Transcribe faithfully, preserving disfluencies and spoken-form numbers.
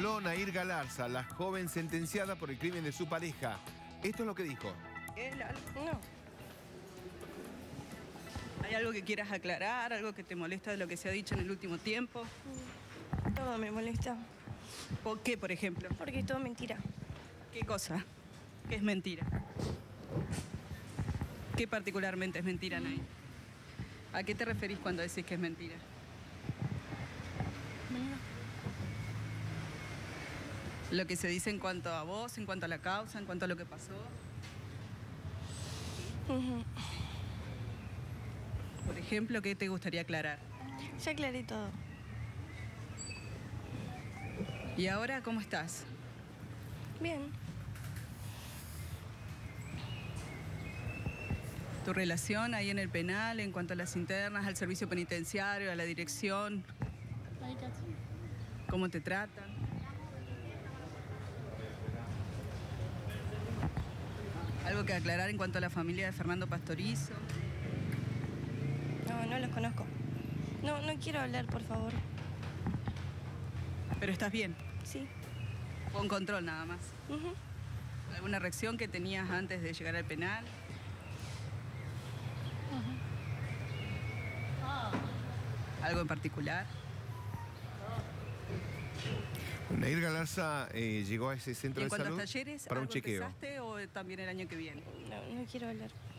Habló Nair Galarza, la joven sentenciada por el crimen de su pareja. Esto es lo que dijo. ¿Él algo? No. ¿Hay algo que quieras aclarar? ¿Algo que te molesta de lo que se ha dicho en el último tiempo? Todo me molesta. ¿Por qué, por ejemplo? Porque es todo mentira. ¿Qué cosa? ¿Qué es mentira? ¿Qué particularmente es mentira, Nair? ¿A qué te referís cuando decís que es mentira? Lo que se dice en cuanto a vos, en cuanto a la causa, en cuanto a lo que pasó. Uh-huh. Por ejemplo, ¿qué te gustaría aclarar? Ya aclaré todo. ¿Y ahora cómo estás? Bien. ¿Tu relación ahí en el penal, en cuanto a las internas, al servicio penitenciario, a la dirección? ¿Cómo te tratan? ¿Algo que aclarar en cuanto a la familia de Fernando Pastorizo? No, no los conozco. No, no quiero hablar, por favor. ¿Pero estás bien? Sí. Con control nada más. Uh-huh. ¿Alguna reacción que tenías antes de llegar al penal? Uh-huh. ¿Algo en particular? Nair Galarza eh, llegó a ese centro ¿Y en de cuanto salud a talleres, para un algo chequeo. empezaste o también el año que viene? No, no quiero hablar.